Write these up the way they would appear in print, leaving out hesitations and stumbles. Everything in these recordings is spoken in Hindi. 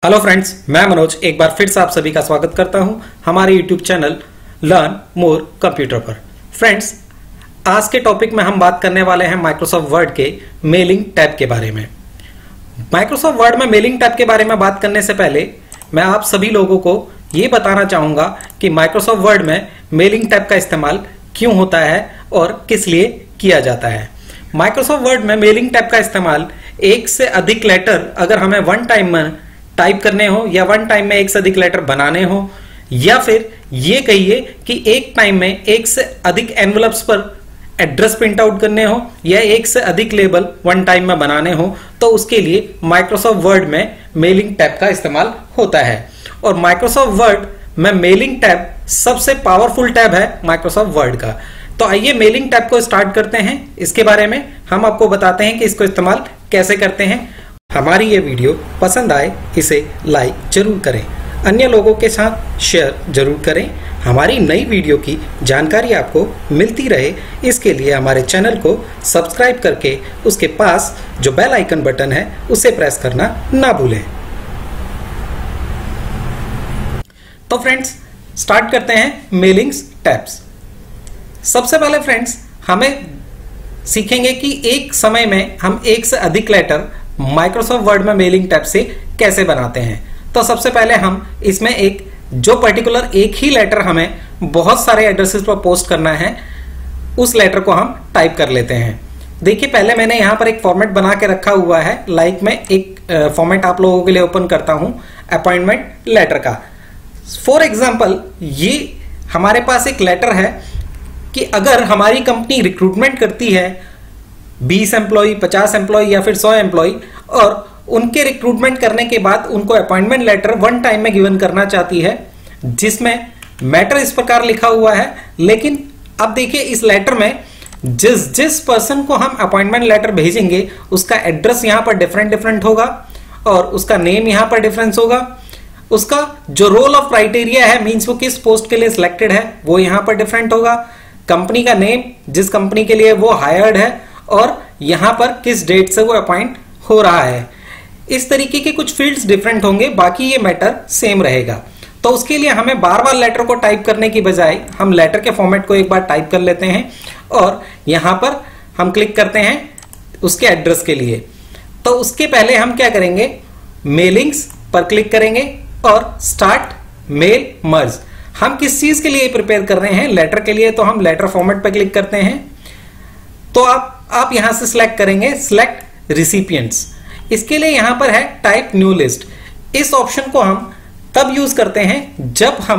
हेलो फ्रेंड्स, मैं मनोज एक बार फिर से आप सभी का स्वागत करता हूं हमारे YouTube channel learn more computer पर। फ्रेंड्स, आज के टॉपिक में हम बात करने वाले हैं माइक्रोसॉफ्ट वर्ड के मेलिंग टैब के बारे में। माइक्रोसॉफ्ट वर्ड में मेलिंग टैब के बारे में बात करने से पहले मैं आप सभी लोगों को ये बताना चाहूंगा कि माइक्रोसॉफ्ट वर्ड में मेलिंग टैब का इस्तेमाल क्यों होता है और किस लिए किया जाता है। माइक्रोसॉफ्ट वर्ड में मेलिंग टैब का इस्तेमाल एक से अधिक लेटर अगर हमें वन टाइम में टाइप करने हो या वन टाइम में एक से अधिक लेटर बनाने हो, या फिर ये कहिए कि एक टाइम में एक से अधिक एनवलप्स पर एड्रेस प्रिंट आउट करने हो या एक से अधिक लेबल वन टाइम में बनाने हो, तो उसके लिए माइक्रोसॉफ्ट वर्ड में मेलिंग टैब का इस्तेमाल होता है। और माइक्रोसॉफ्ट वर्ड में मेलिंग टैब सबसे पावरफुल टैब है माइक्रोसॉफ्ट वर्ड का। तो आइए मेलिंग टैब को स्टार्ट करते हैं। इसके बारे में हम आपको बताते हैं कि इसको इस्तेमाल कैसे करते हैं। हमारी ये वीडियो पसंद आए इसे लाइक जरूर करें, अन्य लोगों के साथ शेयर जरूर करें। हमारी नई वीडियो की जानकारी आपको मिलती रहे, इसके लिए हमारे चैनल को सब्सक्राइब करके उसके पास जो बेल आइकन बटन है उसे प्रेस करना ना भूलें। तो फ्रेंड्स, स्टार्ट करते हैं मेलिंग्स टैब्स। सबसे पहले फ्रेंड्स, हमें सीखेंगे कि एक समय में हम एक से अधिक लेटर माइक्रोसॉफ्ट वर्ड में मेलिंग टैब से कैसे बनाते हैं। तो सबसे पहले हम इसमें एक जो पर्टिकुलर एक ही लेटर हमें बहुत सारे एड्रेसेस पर पोस्ट करना है, उस लेटर को हम टाइप कर लेते हैं। देखिए, पहले मैंने यहां पर एक फॉर्मेट बना के रखा हुआ है। लाइक मैं एक फॉर्मेट आप लोगों के लिए ओपन करता हूं अपॉइंटमेंट लेटर का। फॉर एग्जाम्पल, ये हमारे पास एक लेटर है कि अगर हमारी कंपनी रिक्रूटमेंट करती है 20 एम्प्लॉय, 50 एम्प्लॉय या फिर 100 एम्प्लॉय, और उनके रिक्रूटमेंट करने के बाद उनको अपॉइंटमेंट लेटर वन टाइम में गिवन करना चाहती है, जिसमें मैटर इस प्रकार लिखा हुआ है। लेकिन अब देखिए, इस लेटर में जिस पर्सन को हम अपॉइंटमेंट लेटर भेजेंगे उसका एड्रेस यहां पर डिफरेंट होगा और उसका नेम यहां पर डिफरेंस होगा। उसका जो रोल ऑफ क्राइटेरिया है, मीन्स वो किस पोस्ट के लिए सिलेक्टेड है, वो यहां पर डिफरेंट होगा। कंपनी का नेम, जिस कंपनी के लिए वो हायर्ड है, और यहां पर किस डेट से वो अपॉइंट हो रहा है। इस तरीके के कुछ फील्ड्स डिफरेंट होंगे, बाकी ये मैटर सेम रहेगा। तो उसके लिए हमें बार बार लेटर को टाइप करने की बजाय हम लेटर के फॉर्मेट को एक बार टाइप कर लेते हैं और यहां पर हम क्लिक करते हैं उसके एड्रेस के लिए। तो उसके पहले हम क्या करेंगे, मेलिंग्स पर क्लिक करेंगे और स्टार्ट मेल मर्ज। हम किस चीज के लिए प्रिपेयर कर रहे हैं, लेटर के लिए, तो हम लेटर फॉर्मेट पर क्लिक करते हैं। तो आप यहां से सिलेक्ट करेंगे सिलेक्ट रिसिपिएंट्स। इसके लिए यहां पर है टाइप न्यू लिस्ट। इस ऑप्शन को हम तब यूज करते हैं जब हम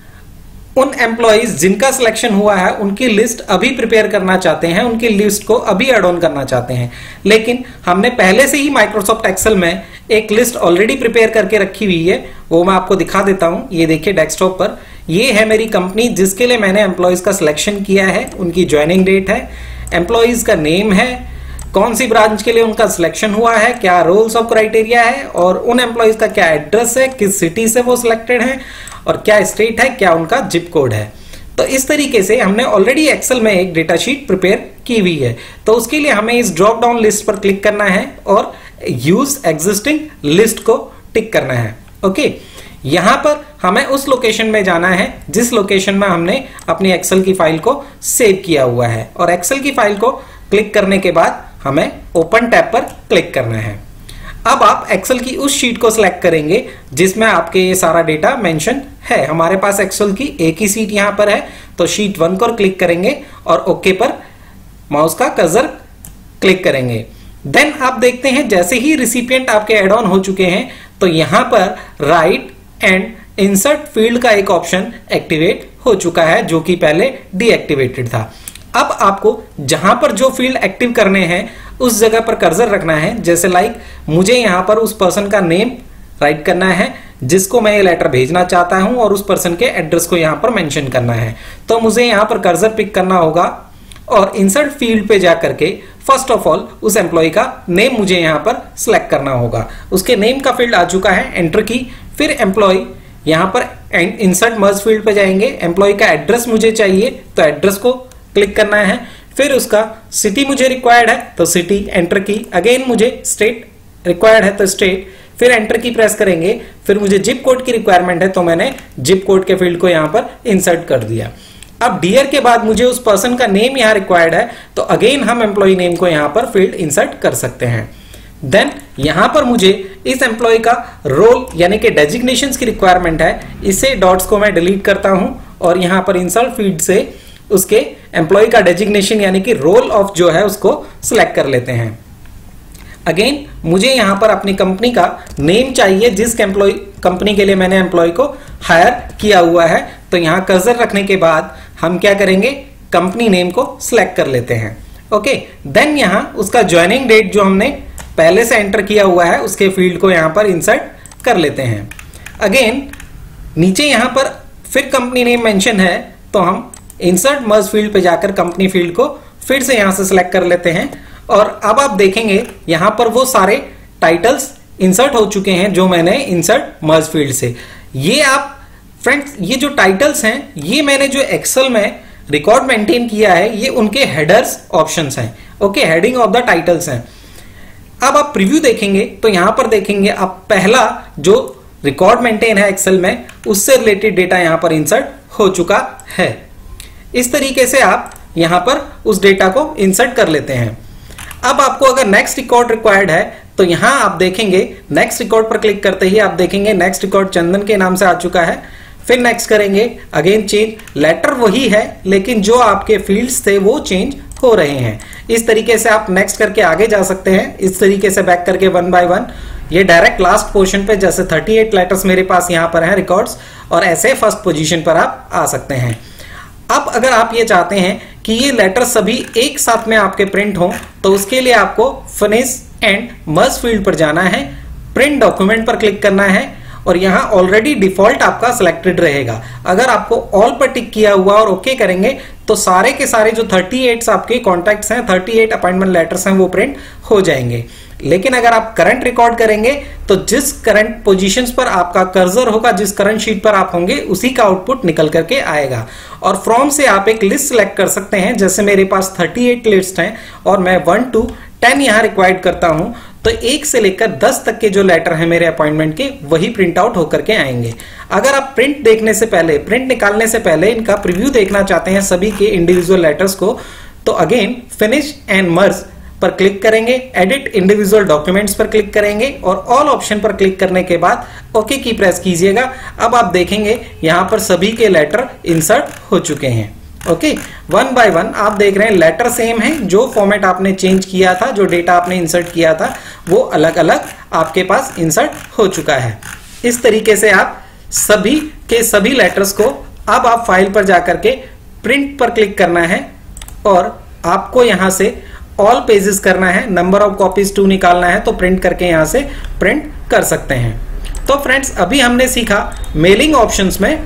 उन एम्प्लॉइज जिनका सिलेक्शन हुआ है उनकी लिस्ट अभी प्रिपेयर करना चाहते हैं, उनकी लिस्ट को अभी ऐड ऑन करना चाहते हैं। लेकिन हमने पहले से ही माइक्रोसॉफ्ट एक्सेल में एक लिस्ट ऑलरेडी प्रिपेयर करके रखी हुई है, वो मैं आपको दिखा देता हूं। ये देखिए डेस्कटॉप पर, ये है मेरी कंपनी जिसके लिए मैंने एम्प्लॉइज का सिलेक्शन किया है। उनकी ज्वाइनिंग डेट है, एम्प्लॉइज का नेम है, कौन सी ब्रांच के लिए उनका सिलेक्शन हुआ है, क्या रोल्स ऑफ क्राइटेरिया है, और उन एम्प्लॉइज का क्या एड्रेस है, किस सिटी से वो सिलेक्टेड है, और क्या स्टेट है, क्या उनका जिप कोड है। तो इस तरीके से हमने ऑलरेडी एक्सेल में एक डेटा शीट प्रिपेयर की हुई है। तो उसके लिए हमें इस ड्रॉप डाउन लिस्ट पर क्लिक करना है और यूज एग्जिस्टिंग लिस्ट को टिक करना है। ओके, यहां पर हमें उस लोकेशन में जाना है जिस लोकेशन में हमने अपनी एक्सेल की फाइल को सेव किया हुआ है, और एक्सेल की फाइल को क्लिक करने के बाद हमें ओपन टैब पर क्लिक करना है। अब आप एक्सेल की उस शीट को सिलेक्ट करेंगे जिसमें आपके ये सारा डेटा मेंशन है। हमारे पास एक्सेल की एक ही शीट यहां पर है, तो शीट 1 पर क्लिक करेंगे और ओके पर माउस का कर्सर क्लिक करेंगे। देन आप देखते हैं जैसे ही रिसिपिएंट आपके एड ऑन हो चुके हैं, तो यहां पर राइट एंड इंसर्ट फील्ड का एक ऑप्शन एक्टिवेट हो चुका है, जो कि पहले डीएक्टिवेटेड था। अब आपको जहां पर जो फील्ड एक्टिव करने हैं उस जगह पर कर्सर रखना है। जैसे लाइक मुझे यहां पर उस पर्सन का नेम राइट करना है जिसको मैं ये लेटर भेजना चाहता हूं, और उस पर्सन के एड्रेस को यहां पर मेंशन करना है। तो मुझे यहां पर कर्सर पिक करना होगा और इंसर्ट फील्ड पे जाकर के फर्स्ट ऑफ ऑल उस एम्प्लॉय का नेम मुझे यहां पर सिलेक्ट करना होगा। उसके नेम का फील्ड आ चुका है, एंटर की। फिर एम्प्लॉय यहां पर इंसर्ट मर्ज फील्ड पे जाएंगे। एम्प्लॉय का एड्रेस मुझे चाहिए, तो एड्रेस को क्लिक करना है। फिर उसका सिटी मुझे रिक्वायर्ड है, तो सिटी एंटर की। अगेन मुझे स्टेट रिक्वायर्ड है, तो स्टेट। फिर एंटर की प्रेस करेंगे, फिर मुझे जिप कोड की रिक्वायरमेंट है तो मैंने जिप कोड के फील्ड को यहां पर इंसर्ट कर दिया। अब डियर के बाद मुझे उस पर्सन का नेम यहां रिक्वायर्ड है तो अगेन हम एम्प्लॉय नेम को यहां पर फील्ड इंसर्ट कर सकते हैं। देन यहां पर मुझे इस एम्प्लॉय का रोल यानी कि डेजिग्नेशंस की रिक्वायरमेंट है, इसे डॉट्स को मैं डिलीट करता हूं और यहां पर इंसर्ट फील्ड से उसके एम्प्लॉय का डेजिग्नेशन यानी कि रोल ऑफ जो है उसको सिलेक्ट कर लेते हैं। अगेन मुझे यहां पर अपनी कंपनी का नेम चाहिए जिस कंपनी के लिए मैंने एम्प्लॉय को हायर किया हुआ है, तो यहां कर्सर रखने के बाद हम क्या करेंगे, कंपनी नेम को सिलेक्ट कर लेते हैं। ओके, देन यहां उसका ज्वाइनिंग डेट जो हमने पहले से एंटर किया हुआ है उसके फील्ड को यहां पर इंसर्ट कर लेते हैं। अगेन नीचे यहां पर फिर कंपनी नेम मेंशन है तो हम इंसर्ट मर्ज फील्ड पे जाकर कंपनी फील्ड को फिर से यहां से सिलेक्ट कर लेते हैं और अब आप देखेंगे यहां पर वो सारे टाइटल्स इंसर्ट हो चुके हैं जो मैंने इंसर्ट मर्ज फील्ड से। ये आप फ्रेंड्स, ये जो टाइटल्स हैं ये मैंने जो एक्सेल में रिकॉर्ड मेंटेन किया है ये उनके हेडर्स ऑप्शंस हैं। Okay, heading of the titles हैं। अब आप प्रीव्यू देखेंगे तो यहां पर देखेंगे आप पहला जो रिकॉर्ड मेंटेन है एक्सेल में उससे रिलेटेड डेटा यहां पर इंसर्ट हो चुका है। इस तरीके से आप यहां पर उस डेटा को इंसर्ट कर लेते हैं। अब आपको अगर नेक्स्ट रिकॉर्ड रिक्वायर्ड है तो यहां आप देखेंगे नेक्स्ट रिकॉर्ड पर क्लिक करते ही आप देखेंगे नेक्स्ट रिकॉर्ड चंदन के नाम से आ चुका है। फिर नेक्स्ट करेंगे, अगेन चेंज, लेटर वही है लेकिन जो आपके फील्ड्स थे वो चेंज हो रहे हैं। इस तरीके से आप नेक्स्ट करके आगे जा सकते हैं, इस तरीके से बैक करके वन बाय वन। ये डायरेक्ट लास्ट पोर्शन पे जैसे 38 लेटर्स मेरे पास यहां पर हैं रिकॉर्ड्स, और ऐसे फर्स्ट पोजीशन पर आप आ सकते हैं। अब अगर आप ये चाहते हैं कि ये लेटर सभी एक साथ में आपके प्रिंट हो तो उसके लिए आपको फिनिश एंड मर्ज फील्ड पर जाना है, प्रिंट डॉक्यूमेंट पर क्लिक करना है और यहां ऑलरेडी डिफॉल्ट आपका सिलेक्टेड रहेगा। अगर आपको ऑल पर टिक किया हुआ और ओके करेंगे तो सारे के सारे जो 38 आपके कॉन्टैक्ट्स हैं, 38 अपॉइंटमेंट लेटर्स हैं वो प्रिंट हो जाएंगे। लेकिन अगर आप करंट रिकॉर्ड करेंगे तो जिस करंट पोजीशंस पर आपका कर्सर होगा, जिस करंट शीट पर आप होंगे उसी का आउटपुट निकल करके आएगा। और फ्रॉम से आप एक लिस्ट सिलेक्ट कर सकते हैं, जैसे मेरे पास 38 लिस्ट हैं और मैं 1 to 10 यहां रिक्वायर्ड करता हूं तो 1 से लेकर 10 तक के जो लेटर हैं मेरे अपॉइंटमेंट के वही प्रिंट आउट होकर के आएंगे। अगर आप प्रिंट देखने से पहले, प्रिंट निकालने से पहले इनका प्रीव्यू देखना चाहते हैं सभी के इंडिविजुअल लेटर्स को, तो अगेन फिनिश एंड मर्ज पर क्लिक करेंगे, एडिट इंडिविजुअल डॉक्यूमेंट्स पर क्लिक करेंगे और ऑल ऑप्शन पर क्लिक करने के बाद ओके की प्रेस कीजिएगा। अब आप देखेंगे यहां पर सभी के लेटर इंसर्ट हो चुके हैं। ओके, वन बाय वन आप देख रहे हैं लेटर सेम है, जो फॉर्मेट आपने चेंज किया था, जो डेटा आपने इंसर्ट किया था वो अलग अलग आपके पास इंसर्ट हो चुका है। इस तरीके से आप सभी के सभी लेटर्स को, अब आप फाइल पर जाकर के प्रिंट पर क्लिक करना है और आपको यहां से ऑल पेजेस करना है, नंबर ऑफ कॉपीज 2 निकालना है तो प्रिंट करके यहां से प्रिंट कर सकते हैं। तो फ्रेंड्स अभी हमने सीखा मेलिंग ऑप्शंस में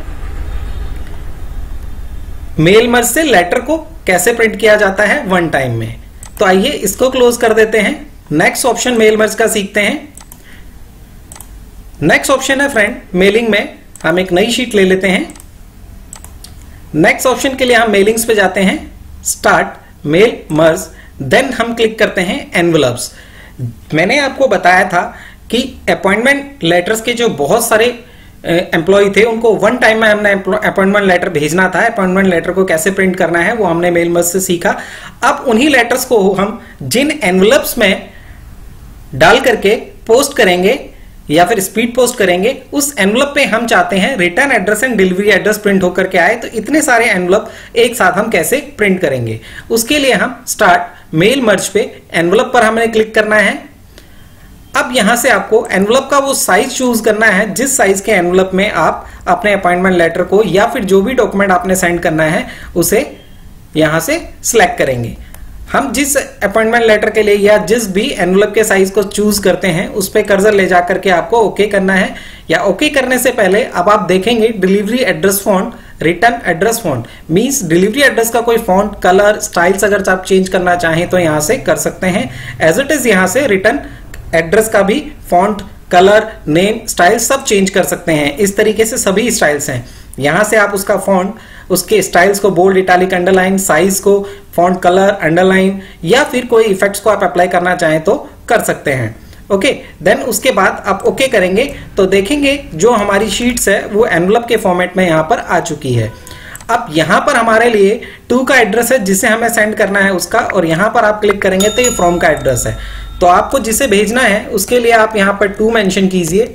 मेल मर्ज से लेटर को कैसे प्रिंट किया जाता है वन टाइम में। तो आइए इसको क्लोज कर देते हैं, नेक्स्ट ऑप्शन मेल मर्ज का सीखते हैं। नेक्स्ट ऑप्शन है फ्रेंड मेलिंग में, हम एक नई शीट ले लेते हैं। नेक्स्ट ऑप्शन के लिए हम मेलिंग्स पे जाते हैं, स्टार्ट मेल मर्ज, देन हम क्लिक करते हैं एनवेलप्स। मैंने आपको बताया था कि अपॉइंटमेंट लेटर्स के जो बहुत सारे एम्प्लॉय थे उनको वन टाइम में हमने अपॉइंटमेंट लेटर भेजना था। अपॉइंटमेंट लेटर को कैसे प्रिंट करना है वो हमने मेल मर्ज से सीखा। अब उन्हीं लेटर्स को हम जिन एनवेलप्स में डाल करके पोस्ट करेंगे या फिर स्पीड पोस्ट करेंगे, उस एनवेलप पे हम चाहते हैं return address and delivery address print होकर के आए। तो इतने सारे एनवेलप एक साथ हम कैसे प्रिंट करेंगे, उसके लिए हम स्टार्ट मेल मर्ज पे एनवेलप पर हमने क्लिक करना है। अब यहां से आपको एनवेलप का वो साइज चूज करना है जिस साइज के एनवेलप में आप अपने अपॉइंटमेंट लेटर को या फिर जो भी डॉक्यूमेंट आपने सेंड करना है उसे यहां से सिलेक्ट करेंगे। हम जिस अपॉइंटमेंट लेटर के लिए या जिस भी एनवेलप के साइज को चूज करते हैं उस पे कर्सर ले जाकर के आपको ओके करना है। या ओके करने से पहले अब आप देखेंगे delivery address font, return address font, means delivery address का कोई फॉन्ट, कलर, स्टाइल्स अगर आप चेंज करना चाहें तो यहां से कर सकते हैं। एज इट इज यहां से रिटर्न एड्रेस का भी फॉन्ट, कलर, नेम, स्टाइल सब चेंज कर सकते हैं। इस तरीके से सभी स्टाइल्स हैं। यहां से आप उसका फॉन्ट, उसके स्टाइल्स को बोल्ड, इटैलिक, अंडरलाइन, साइज को, फॉन्ट कलर, अंडरलाइन या फिर कोई इफेक्ट्स को आप अप्लाई करना चाहें तो कर सकते हैं। ओके, देन उसके बाद आप ओके करेंगे तो देखेंगे जो हमारी शीट्स है वो एनवलप के फॉर्मेट में यहां पर आ चुकी है। अब यहां पर हमारे लिए टू का एड्रेस है जिसे हमें सेंड करना है उसका, और यहां पर आप क्लिक करेंगे तो ये फ्रॉम का एड्रेस है। तो आपको जिसे भेजना है उसके लिए आप यहां पर टू मेंशन कीजिए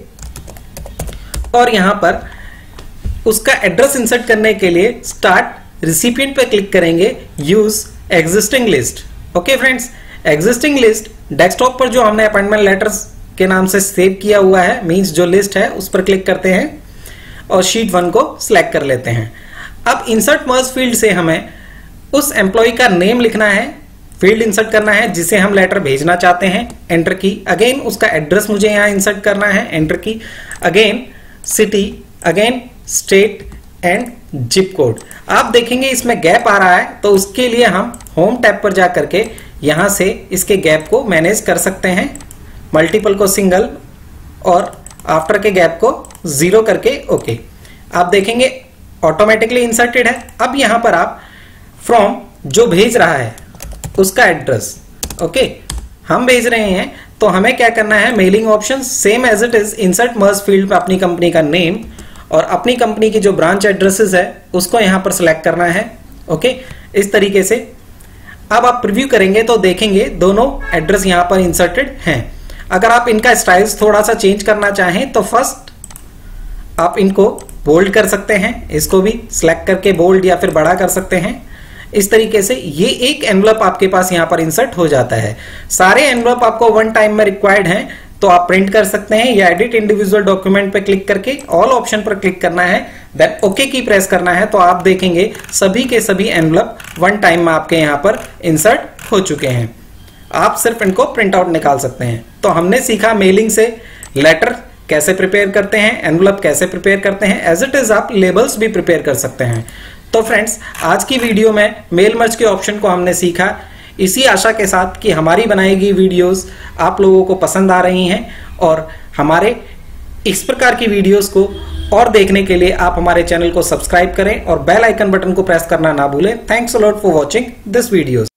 और यहां पर उसका एड्रेस इंसर्ट करने के लिए स्टार्ट रिसिपिएंट पे क्लिक करेंगे, use existing list. Okay friends, existing list desktop पर जो हमने अपॉइंटमेंट लेटर्स के नाम से सेव किया हुआ है, मींस जो लिस्ट है उस पर क्लिक करते हैं और शीट 1 को सिलेक्ट कर लेते हैं। अब इंसर्ट मर्ज फील्ड से हमें उस एम्प्लॉय का नेम लिखना है, फील्ड इंसर्ट करना है जिसे हम लेटर भेजना चाहते हैं, एंटर की। अगेन उसका एड्रेस मुझे यहां इंसर्ट करना है, एंटर की। Again city, again state and zip code. आप देखेंगे इसमें गैप आ रहा है तो उसके लिए हम होम टैब पर जाकर के यहां से इसके गैप को मैनेज कर सकते हैं, मल्टीपल को सिंगल और आफ्टर के गैप को 0 करके ओके। आप देखेंगे ऑटोमेटिकली इंसर्टेड है। अब यहां पर आप फ्रॉम जो भेज रहा है उसका एड्रेस, ओके, हम भेज रहे हैं तो हमें क्या करना है, mailing option same as it is, insert merge field पे अपनी कंपनी का नेम और अपनी कंपनी की जो ब्रांच एड्रेसेस है उसको यहां पर सिलेक्ट करना है। ओके, इस तरीके से अब आप प्रीव्यू करेंगे तो देखेंगे दोनों एड्रेस यहां पर इंसर्टेड हैं। अगर आप इनका स्टाइल्स थोड़ा सा चेंज करना चाहें तो फर्स्ट आप इनको बोल्ड कर सकते हैं, इसको भी सिलेक्ट करके बोल्ड या फिर बड़ा कर सकते हैं। इस तरीके से ये एक एनवलप आपके पास यहां पर इंसर्ट हो जाता है। सारे एनवलप आपको वन टाइम में रिक्वायर्ड हैं तो आप प्रिंट कर सकते हैं या एडिट इंडिविजुअल डॉक्यूमेंट पे क्लिक करके ऑल ऑप्शन पर क्लिक करना है, देन ओके की प्रेस करना है तो आप देखेंगे सभी के सभी एनवलप वन टाइम में आपके यहां पर इंसर्ट हो चुके हैं। आप सिर्फ इनको प्रिंट आउट निकाल सकते हैं। तो हमने सीखा मेलिंग से लेटर कैसे प्रिपेयर करते हैं, एनवलप कैसे प्रिपेयर करते हैं, एज इट इज आप लेबल्स भी प्रिपेयर कर सकते हैं। तो फ्रेंड्स, आज की वीडियो में मेल मर्ज के ऑप्शन को हमने सीखा, इसी आशा के साथ कि हमारी बनाई गई वीडियोस आप लोगों को पसंद आ रही हैं और हमारे इस प्रकार की वीडियोस को और देखने के लिए आप हमारे चैनल को सब्सक्राइब करें और बेल आइकन बटन को प्रेस करना ना भूलें। Thanks a lot for watching this videos.